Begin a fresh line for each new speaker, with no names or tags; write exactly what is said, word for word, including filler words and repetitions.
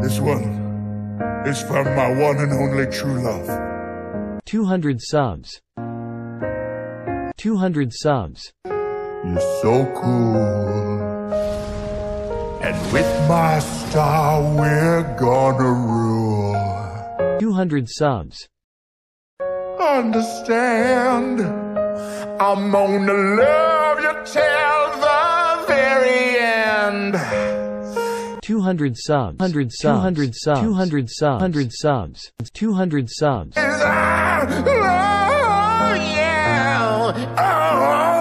This one is from my one and only true love.
two hundred subs. two hundred subs.
You're so cool. And with my star, we're gonna rule.
two hundred subs.
Understand, I'm gonna love you till the very end.
two hundred subs. one hundred subs. two hundred subs. two hundred subs. one hundred subs. two hundred subs.
I love you. Oh.